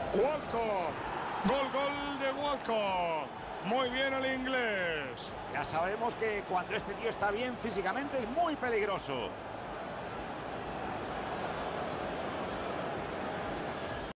Walcott. Gol de Walcott. Muy bien el inglés. Ya sabemos que cuando este tío está bien físicamente es muy peligroso.